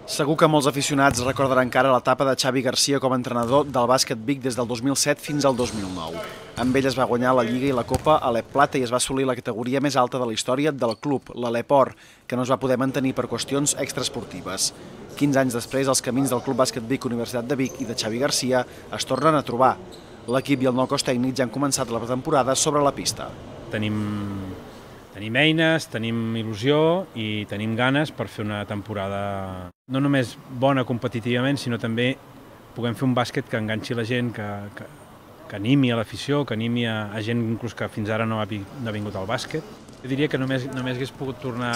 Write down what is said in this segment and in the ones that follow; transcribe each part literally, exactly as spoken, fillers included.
Segur que molts aficionats recorden encara l'etapa de Xavi Garcia com a entrenador del bàsquet Vic des del dos mil set fins al dos mil nou. Amb ell es va guanyar la Lliga i la Copa a l'E P Plata i es va assolir la categoria més alta de la història del club, l'Alep Or, que no es va poder mantenir per qüestions extraesportives. quinze anys després, els camins del Club Bàsquet Vic, Universitat de Vic i de Xavi Garcia es tornen a trobar. L'equip i el nou cos tècnic ja han començat la pretemporada sobre la pista. Tenim, tenim eines, tenim il·lusió i tenim ganes per fer una temporada no només bona competitivament, sinó també puguem fer un bàsquet que enganxi la gent, que, que, que animi a l'afició, que animi a, a gent inclús que fins ara no ha, no ha vingut al bàsquet. Jo diria que només, només hagués pogut tornar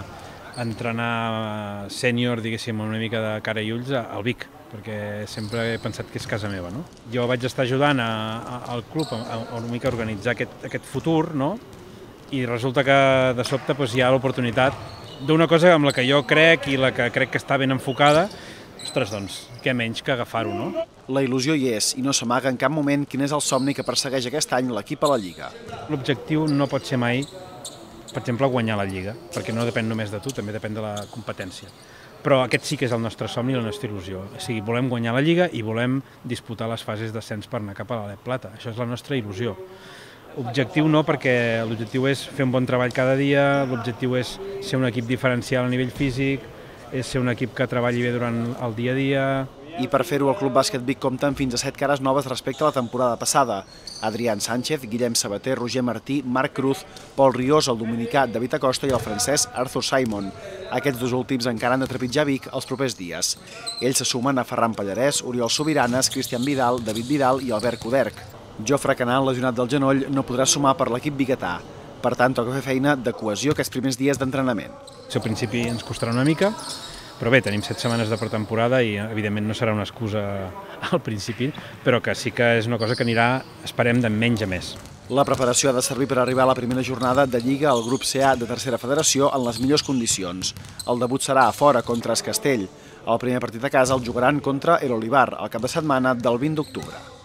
a entrenar sènior, diguéssim, una mica de cara i ulls al Vic, perquè sempre he pensat que és casa meva, no? Jo vaig estar ajudant a, a, al club a, a una mica organitzar aquest, aquest futur, no? I resulta que de sobte doncs, hi ha l'oportunitat d'una cosa amb la que jo crec i la que crec que està ben enfocada. Ostres, doncs, què menys que agafar-ho, no? La il·lusió hi és i no s'amaga en cap moment quin és el somni que persegueix aquest any l'equip a la Lliga. L'objectiu no pot ser mai, per exemple, guanyar la Lliga, perquè no depèn només de tu, també depèn de la competència. Però aquest sí que és el nostre somni i la nostra il·lusió. O sigui, volem guanyar la Lliga i volem disputar les fases d'ascens per anar cap a l'Alep Plata. Això és la nostra il·lusió. Objectiu no, perquè l'objectiu és fer un bon treball cada dia, l'objectiu és ser un equip diferencial a nivell físic, és ser un equip que treballi bé durant el dia a dia. I per fer-ho, el Club Bàsquet Vic compta amb fins a set cares noves respecte a la temporada passada. Adrián Sánchez, Guillem Sabater, Roger Martí, Marc Cruz, Pol Riós, el dominicà David Acosta i el francès Arthur Simon. Aquests dos últims encara han de trepitjar Vic els propers dies. Ells se sumen a Ferran Pallarès, Oriol Sobiranes, Cristian Vidal, David Vidal i Albert Coderc. Jofre Canal, lesionat del genoll, no podrà sumar per l'equip biguetà. Per tant, toca fer feina de cohesió aquests primers dies d'entrenament. Al principi ens costarà una mica, però bé, tenim set setmanes de pretemporada i evidentment no serà una excusa al principi, però que sí que és una cosa que anirà, esperem, de menys a més. La preparació ha de servir per arribar a la primera jornada de Lliga al grup C A de tercera federació en les millors condicions. El debut serà a fora contra Es Castell. El primer partit a casa el jugaran contra el Olivar, el cap de setmana del vint d'octubre.